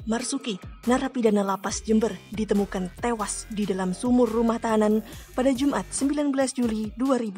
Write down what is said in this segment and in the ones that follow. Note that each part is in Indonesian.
Marsuki, narapidana lapas Jember, ditemukan tewas di dalam sumur rumah tahanan pada Jumat 19 Juli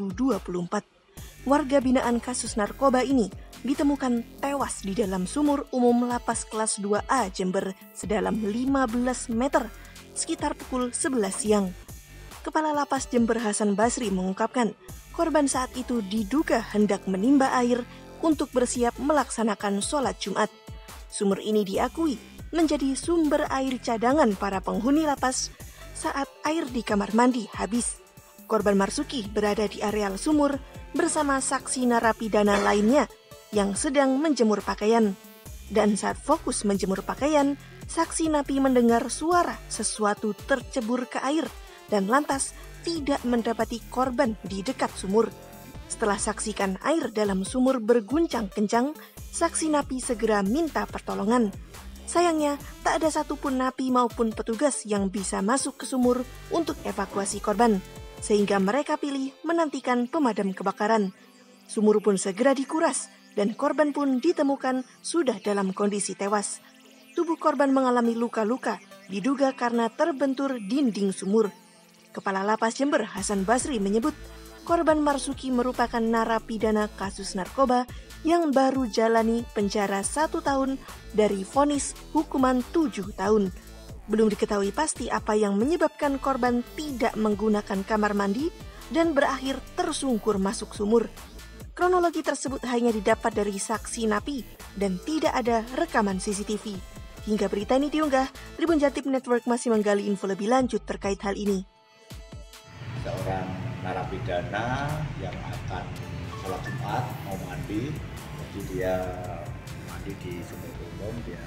2024. Warga binaan kasus narkoba ini ditemukan tewas di dalam sumur umum lapas kelas 2A Jember sedalam 15 meter sekitar pukul 11 siang. Kepala Lapas Jember Hasan Basri mengungkapkan, korban saat itu diduga hendak menimba air untuk bersiap melaksanakan sholat Jumat. Sumur ini diakui menjadi sumber air cadangan para penghuni lapas saat air di kamar mandi habis. Korban Marsuki berada di areal sumur bersama saksi narapidana lainnya yang sedang menjemur pakaian. Dan saat fokus menjemur pakaian, saksi Napi mendengar suara sesuatu tercebur ke air dan lantas tidak mendapati korban di dekat sumur. Setelah saksikan air dalam sumur berguncang kencang, saksi Napi segera minta pertolongan. Sayangnya, tak ada satupun napi maupun petugas yang bisa masuk ke sumur untuk evakuasi korban, sehingga mereka pilih menantikan pemadam kebakaran. Sumur pun segera dikuras, dan korban pun ditemukan sudah dalam kondisi tewas. Tubuh korban mengalami luka-luka, diduga karena terbentur dinding sumur. Kepala Lapas Jember Hasan Basri menyebut, korban Marsuki merupakan narapidana kasus narkoba yang baru jalani penjara 1 tahun dari vonis hukuman 7 tahun. Belum diketahui pasti apa yang menyebabkan korban tidak menggunakan kamar mandi dan berakhir tersungkur masuk sumur. Kronologi tersebut hanya didapat dari saksi Napi dan tidak ada rekaman CCTV. Hingga berita ini diunggah, Tribun Jatim Network masih menggali info lebih lanjut terkait hal ini. Seorang narapidana yang akan sholat Jumat mau mandi, jadi dia mandi di sumur umum, dia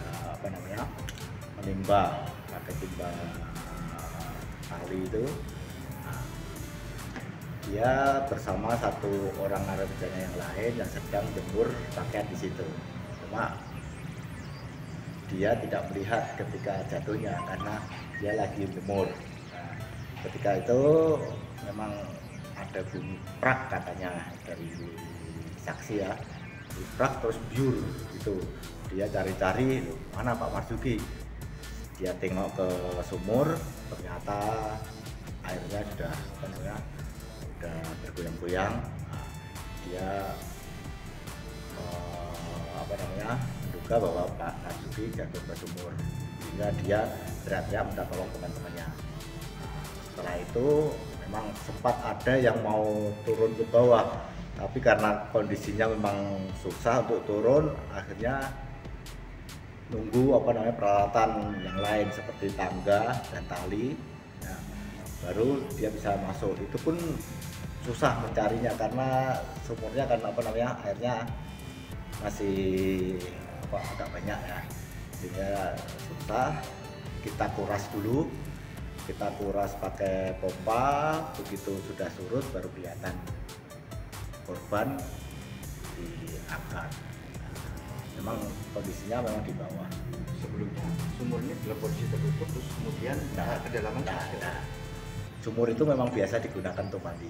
menimba pakai timba tali itu. Nah, dia bersama satu orang narapidana yang lain yang sedang jemur pakaian di situ. Cuma dia tidak melihat ketika jatuhnya karena dia lagi jemur. Nah, ketika itu memang ada bunyi prak katanya dari saksi ya, prak terus biur gitu. Dia cari-cari, mana Pak Marsuki? Dia tengok ke sumur, ternyata airnya sudah bergoyang-goyang. Nah, dia menduga bahwa Pak Marsuki jatuh ke sumur, sehingga dia teriak-teriak minta tolong teman-temannya. Setelah itu memang sempat ada yang mau turun ke bawah, tapi karena kondisinya memang susah untuk turun, akhirnya nunggu peralatan yang lain seperti tangga dan tali. Nah, baru dia bisa masuk. Itu pun susah mencarinya karena sumurnya kan airnya masih agak banyak ya, sehingga susah. Kita kuras dulu, kita kuras pakai pompa, begitu sudah surut baru kelihatan korban diangkat. Memang kondisinya memang di bawah. Sebelumnya sumurnya dalam posisi tertutup, terus kemudian kedalaman sumur itu memang biasa digunakan untuk mandi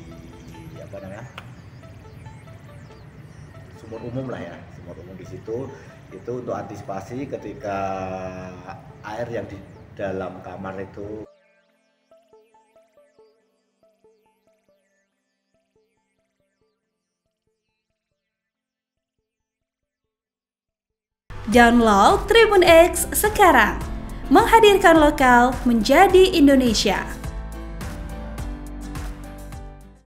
sumur umum lah ya, sumur umum di situ itu untuk antisipasi ketika air yang di dalam kamar itu. Download Tribun X sekarang, menghadirkan lokal menjadi Indonesia.